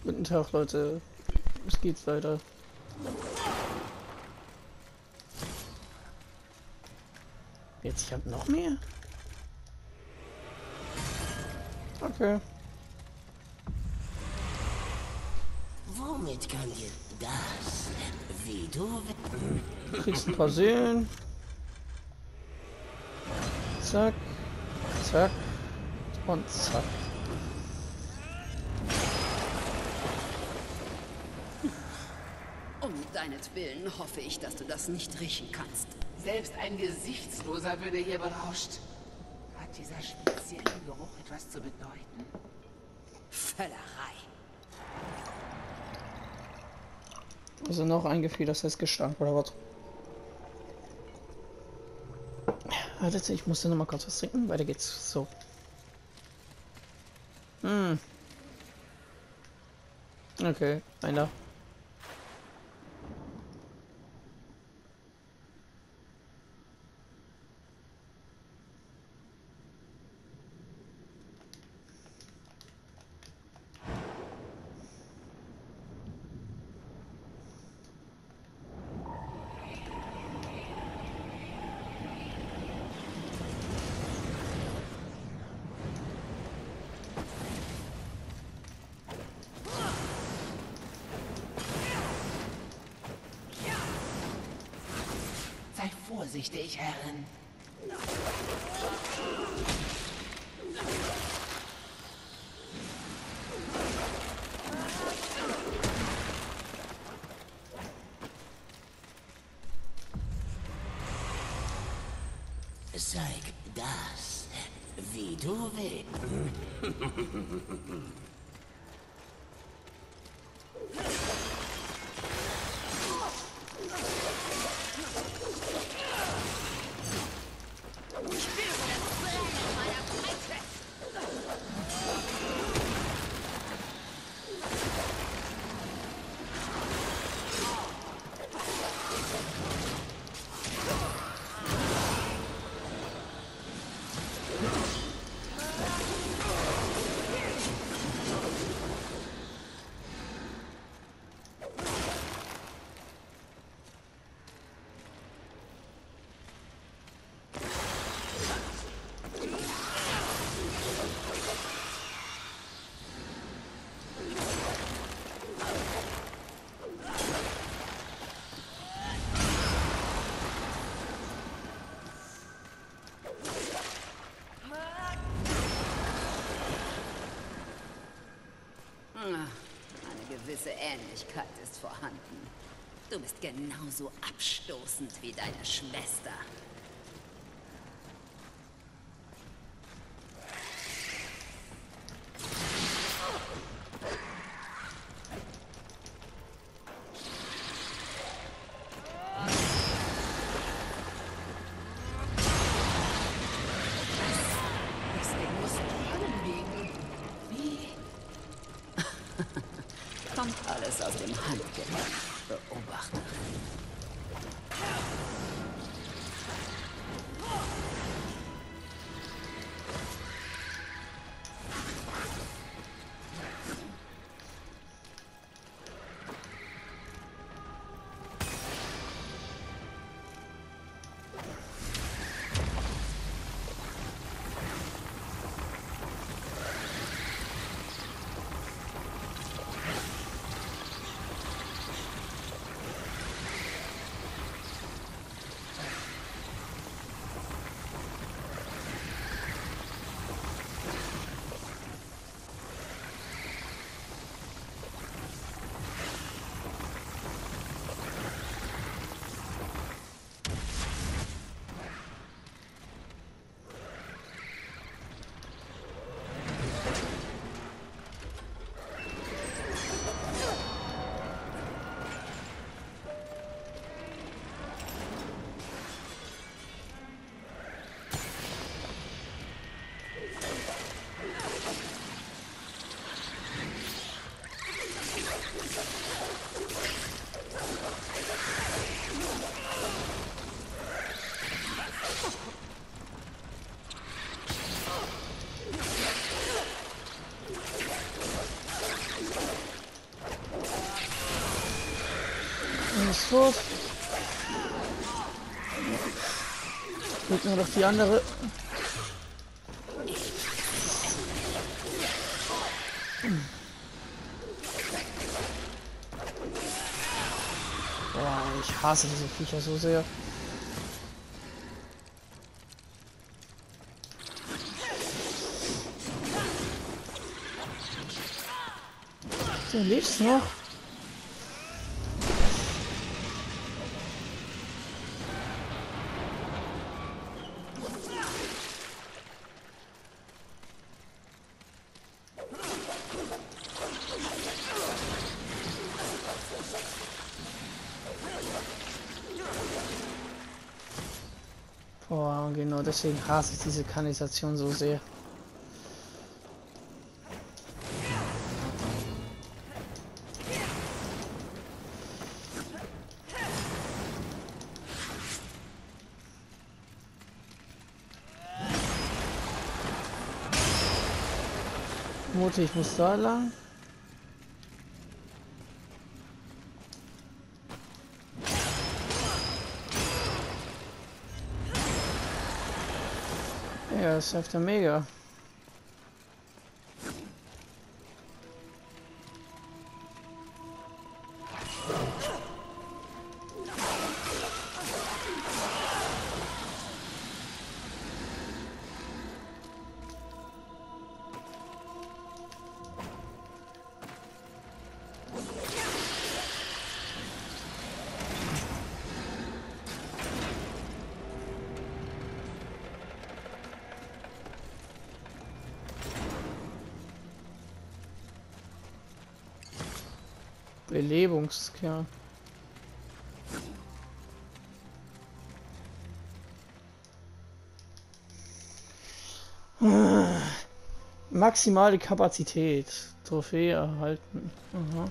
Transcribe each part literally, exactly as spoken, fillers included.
Guten Tag, Leute. Es geht weiter. Jetzt, ich habe noch mehr? Okay. Womit kann dir das, wie du Du kriegst ein paar Seelen. Zack. Zack. Und zack. Um deinetwillen hoffe ich, dass du das nicht riechen kannst. Selbst ein Gesichtsloser würde hier berauscht. Hat dieser spezielle Geruch etwas zu bedeuten? Völlerei. Also noch ein Gefühl, das heißt Gestank oder was? Wartet, ich musste noch mal kurz was trinken. Weiter geht's. So. Hm. Okay, einer. Sei vorsichtig, Herrin. Zeig das, wie du willst. Eine gewisse Ähnlichkeit ist vorhanden. Du bist genauso abstoßend wie deine Schwester. Deswegen musst du Höllen liegen. Wie? Kommt alles aus dem Handgelenk. Beobachterin. ist tot. Fehlt nur noch die andere. Boah, ich hasse diese Viecher so sehr. Du lebst noch? Boah, und genau deswegen hasse ich diese Kanalisation so sehr. Mutti, ich muss da lang. Ja, das hilft ja mega. Belebungskern. Maximale Kapazität. Trophäe erhalten. Aha.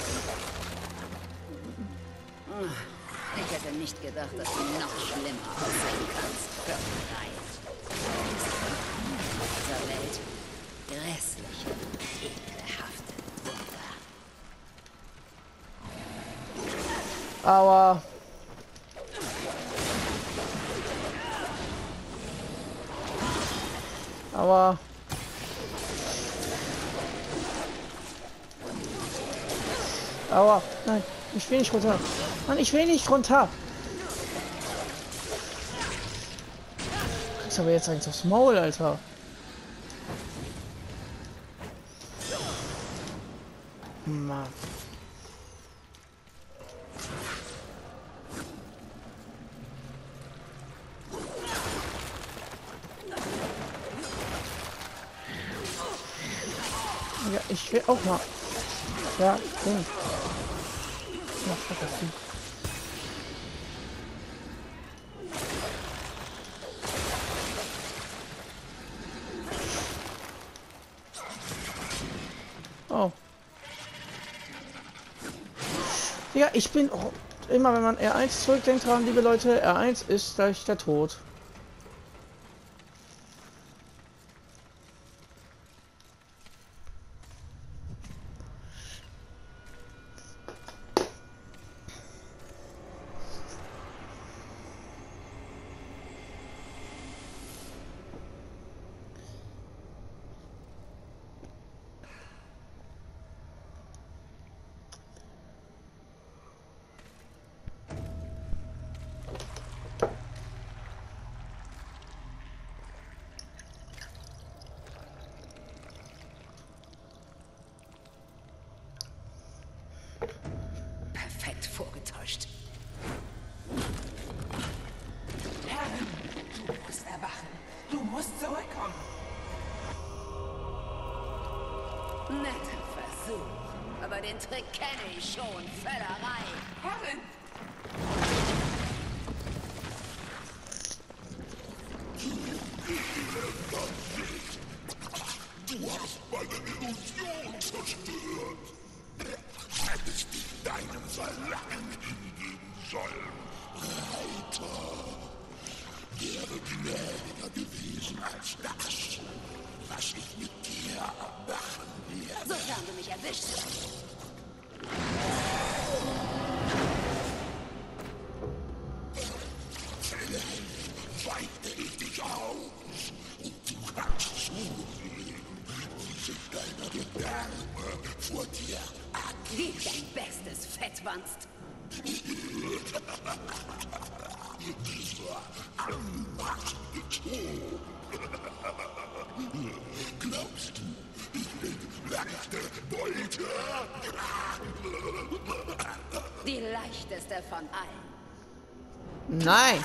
Ich hätte nicht gedacht, dass du noch schlimmer aussehen kannst. Befreit. In dieser Welt grässliche, ekelhafte Wunder. Aua. Aua. Aua. Nein, ich will nicht runter. Mann, ich will nicht runter. Du kriegst aber jetzt eins aufs Maul, Alter. Mann. Ja, ich will auch mal. Ja, Ding. Ja, fuck das Ding. Oh. Ja, ich bin oh, immer, wenn man R eins zurückdenkt dran, liebe Leute, R eins ist gleich der Tod. Perfekt vorgetäuscht. Herrin, du musst erwachen. Du musst zurückkommen. Netter Versuch. Aber den Trick kenne ich schon. Völlerei. Herrin! Du hast meine Illusion zerstört. Hättest du deinem Verlangen hingeben sollen. Reiter, wäre gnädiger gewesen als das, was ich mit dir machen werde. Sofern du mich erwischst. vor dir ab. Gib dein Bestes, Fettwanst. Dieser anmaßende Ton. Glaubst du, ich bin leichte Beute? Die leichteste von allen. Nein!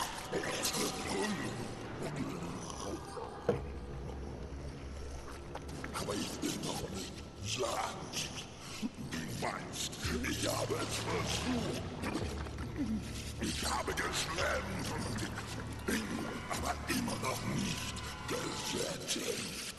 Aber ich bin noch nicht satt. Du weißt, ich habe es versucht. Ich habe geschwemmt. Bin aber immer noch nicht gesättigt.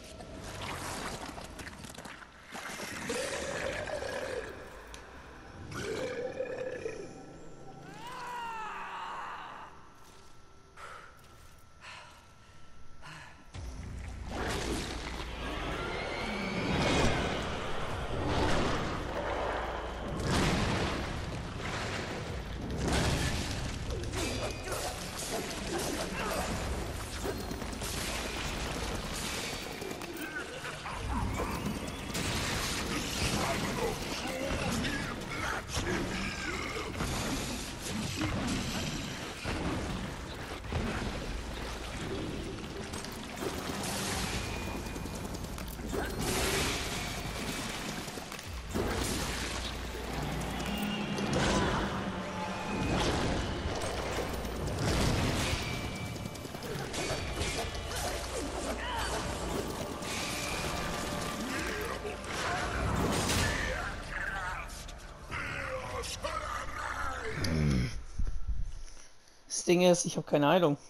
Das Ding ist, ich habe keine Heilung.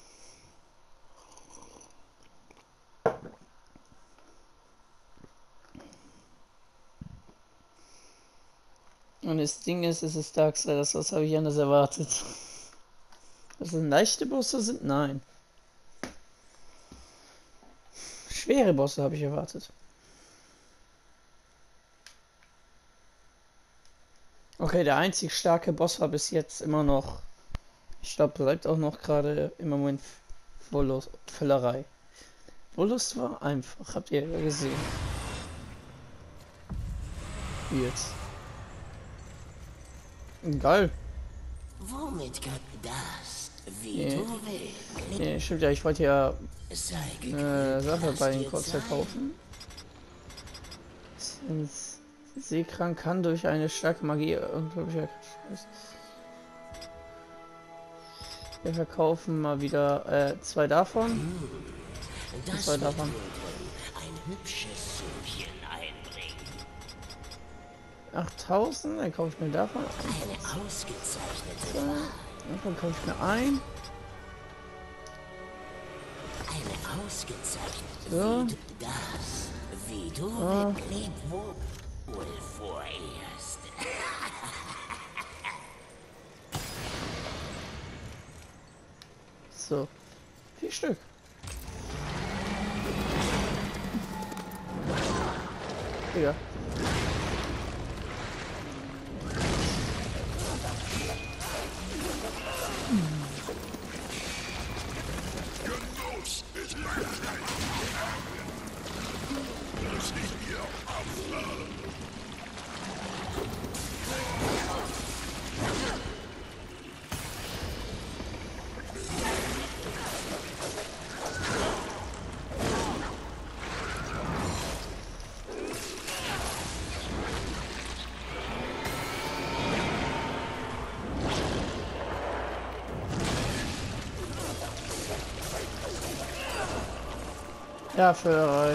Und das Ding ist, es ist Darksiders. Was habe ich anders erwartet? Dass es leichte Bosse sind? Nein. Schwere Bosse habe ich erwartet. Okay, der einzig starke Boss war bis jetzt immer noch. Ich glaube, bleibt auch noch gerade im Moment Wollust, Völlerei. Wollust war einfach, habt ihr ja gesehen. Jetzt. Geil. Womit kann das? Wie Nee. du willst. Nee, stimmt ja, ich wollte ja Sei eine gegrüßt, Sache lass bei den dir kurz Zeit. verkaufen. Seekrank kann durch eine starke Magie unglaublicher. Wir verkaufen mal wieder äh, zwei davon. Das Zwei wird davon. wohl ein hübsches Sümmchen einbringen. achttausend, dann kaufe ich mir davon. Eine ausgezeichnete Wahl. Davon kaufe ich mir ein. Eine ausgezeichnete So. Wie du das. Wie du Ja. willst. Leb wohl vorerst. So. Vier Stück. Digga. Genuss ist mein Reich. Muss ich mir abfahren. Ja, Völlerei.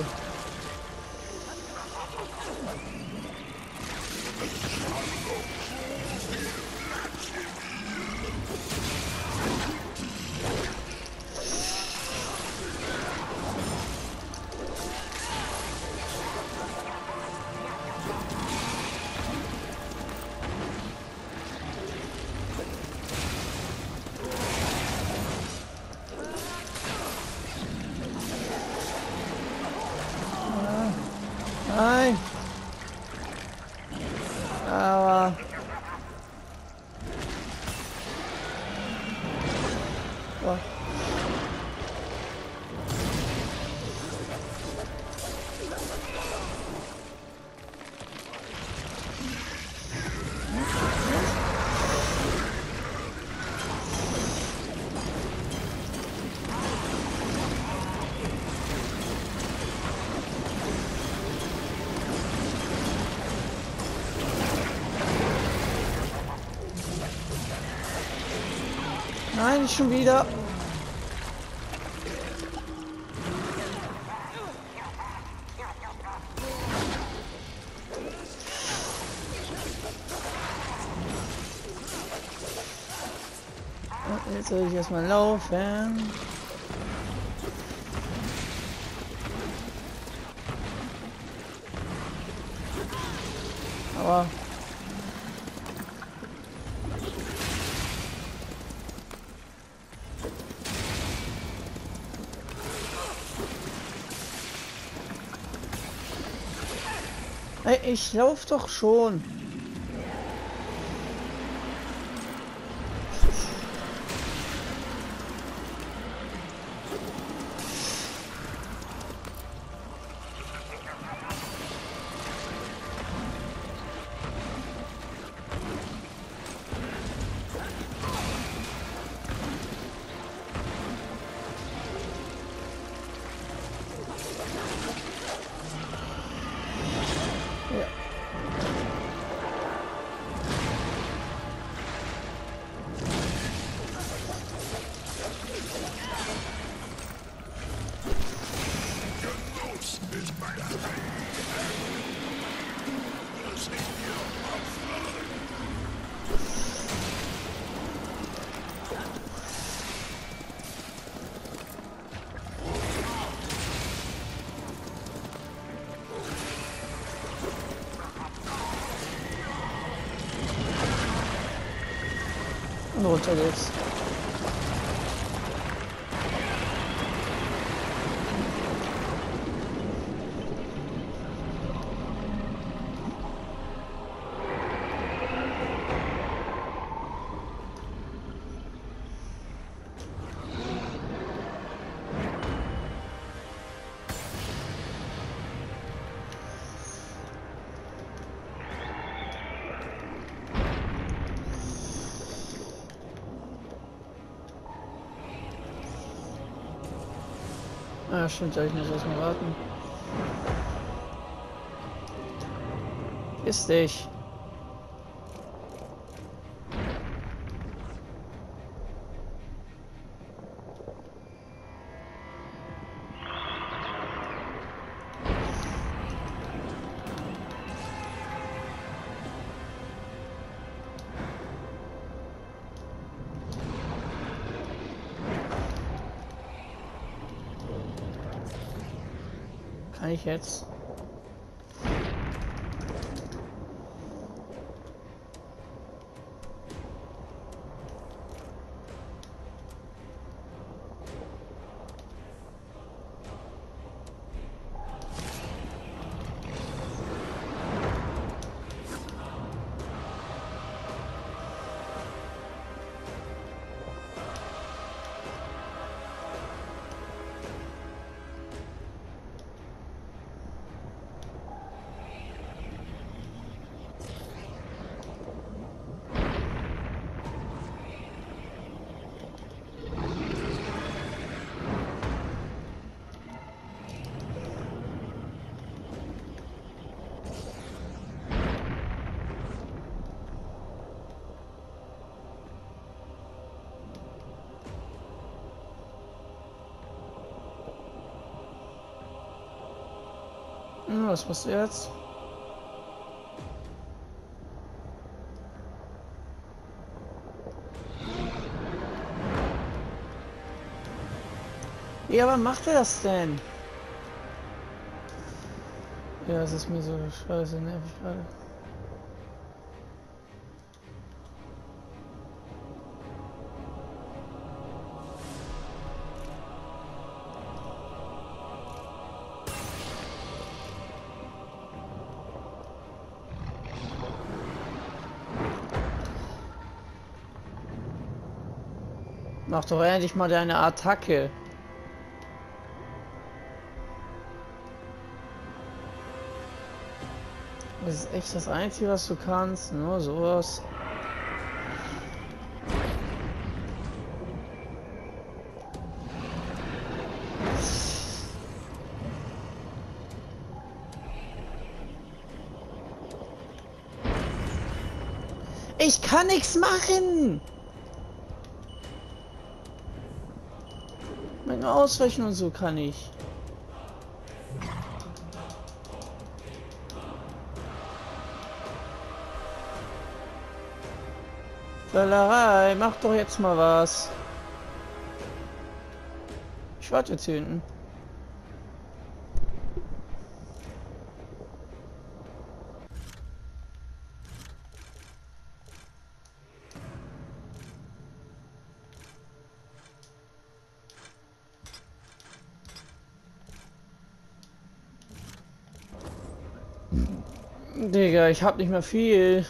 Nein. Aber. So. Nein, nicht schon wieder. Jetzt soll ich erstmal laufen. Aber hey, ich lauf doch schon. Und runter geht's. Ah, stimmt, ja, ich muss erstmal warten. Ist dich. Kann ich jetzt? Hm, was machst du jetzt? Ja, wann macht er das denn? Ja, es ist mir so scheiße nervig gerade. Mach doch endlich mal deine Attacke. Das ist echt das Einzige, was du kannst, nur sowas. Ich kann nichts machen. Nur ausweichen und so kann ich. Völlerei, mach doch jetzt mal was. Ich warte jetzt hier hinten. Digga, ich hab nicht mehr viel.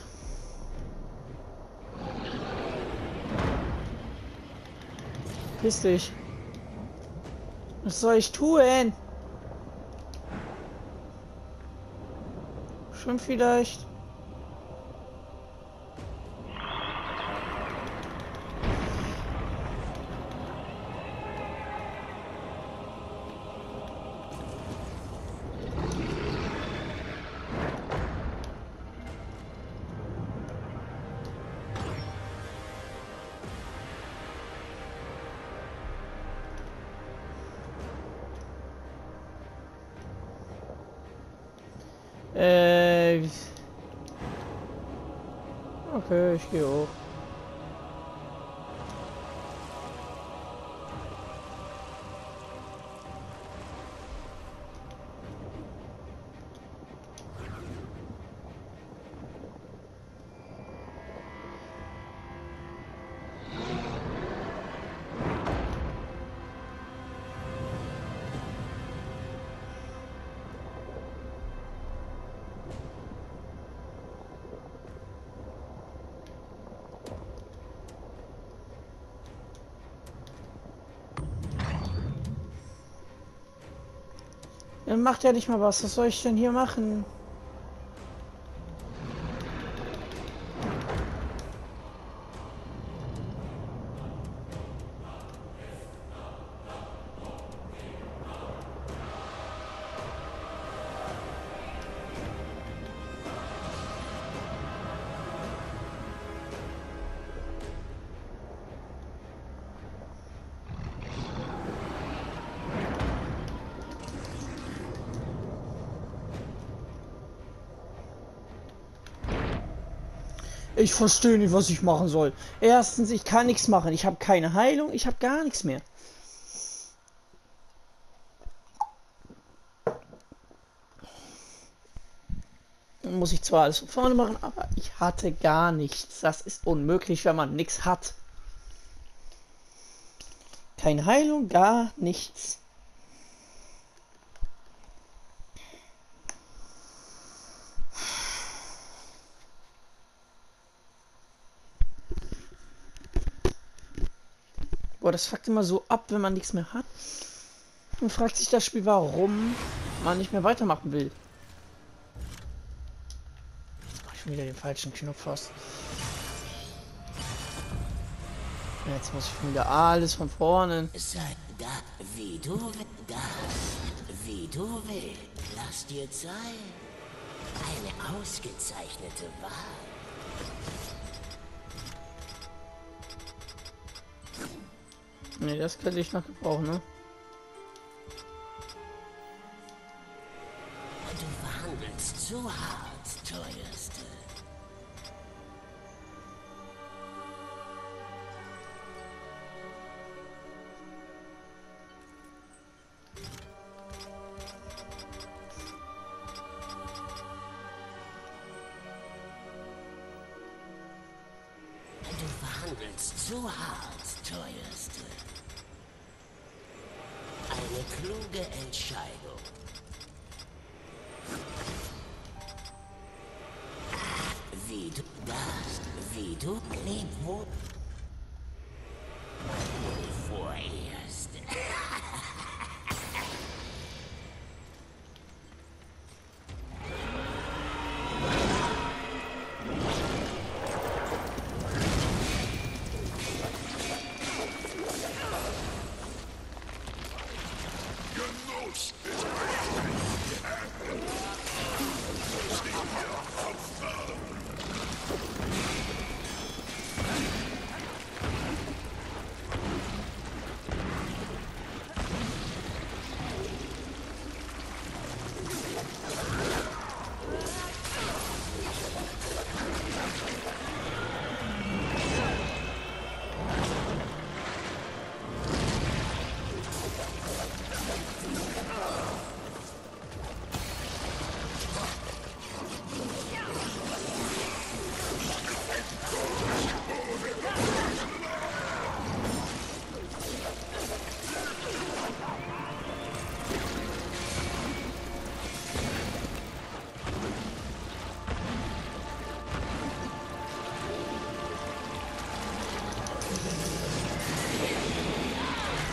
Piss dich. Was soll ich tun? Schon vielleicht. Äh. Okay, ich gehe hoch. Dann macht ja nicht mal was. Was soll ich denn hier machen? Ich verstehe nicht, was ich machen soll. Erstens, ich kann nichts machen. Ich habe keine Heilung. Ich habe gar nichts mehr. Dann muss ich zwar alles von vorne machen, aber ich hatte gar nichts. Das ist unmöglich, wenn man nichts hat. Keine Heilung, gar nichts. Boah, das fuckt immer so ab, wenn man nichts mehr hat. Und fragt sich das Spiel, warum man nicht mehr weitermachen will. Jetzt mach ich schon wieder den falschen Knopf fast. Jetzt muss ich schon wieder alles von vorne. Sei da, wie du willst. Wie du willst. Lass dir Zeit. Eine ausgezeichnete Wahl. Ne, das könnte ich noch gebrauchen, ne? Du verhandelst zu hart, teuerste. Du verhandelst zu hart, teuerste. Eine kluge Entscheidung. Wie du das, wie du lebst, wo vorerst.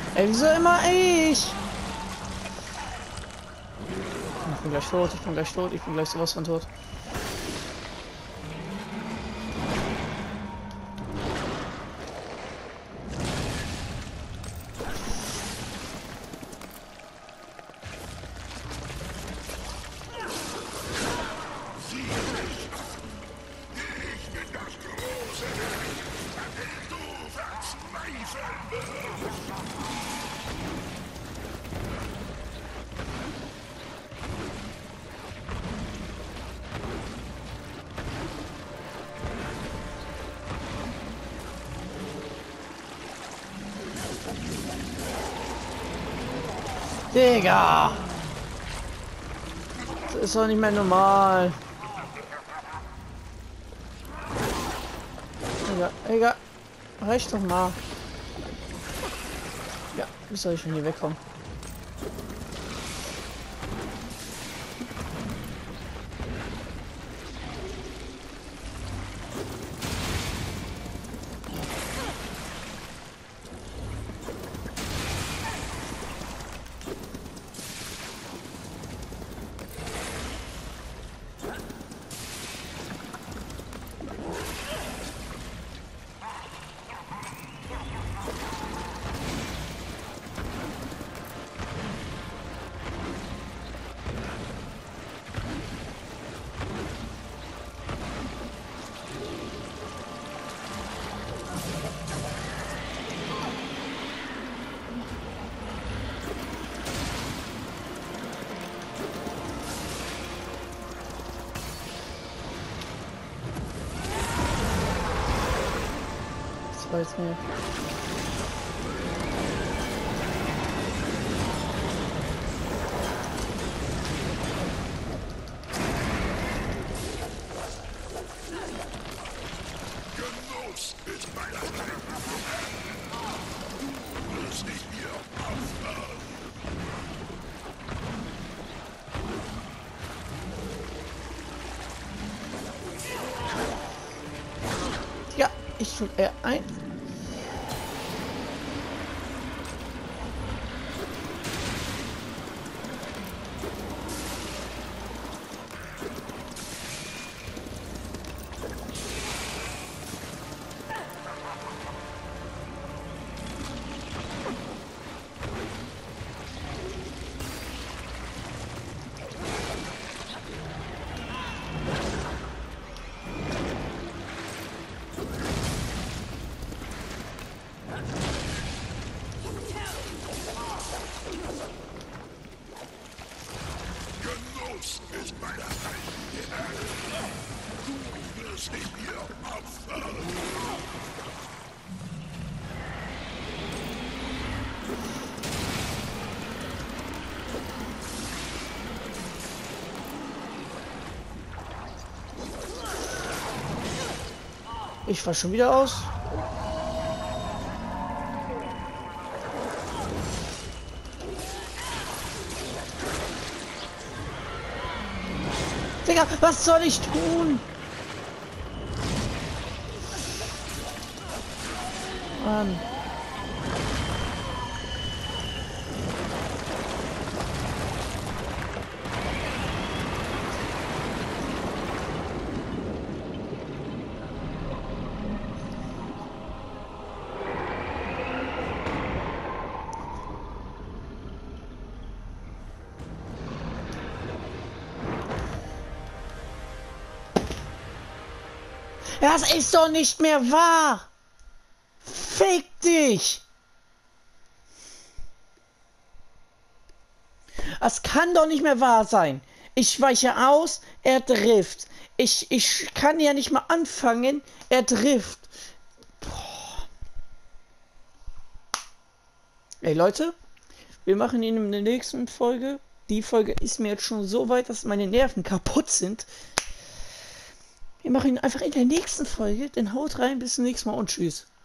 Ey, wieso immer ich? Ich bin gleich tot, ich bin gleich tot, ich bin gleich sowas von tot. Digga! Das ist doch nicht mehr normal. Digga, Digga. Reicht doch mal. Ja, wie soll ich von hier wegkommen? Das war jetzt mir. Genuss ist meine Heimat. Du wirst nicht mehr aufhören. Ja, ich tue R ein. Genuss ist meine Heimat. Du wirst nicht mehr aufhören. Ich fahr schon wieder aus. Digga, was soll ich tun? Mann. Das ist doch nicht mehr wahr! Fick dich! Das kann doch nicht mehr wahr sein. Ich weiche aus, er trifft. Ich, ich kann ja nicht mal anfangen, er trifft. Boah. Ey Leute, wir machen ihn in der nächsten Folge. Die Folge ist mir jetzt schon so weit, dass meine Nerven kaputt sind. Wir machen ihn einfach in der nächsten Folge. Dann haut rein, bis zum nächsten Mal und tschüss.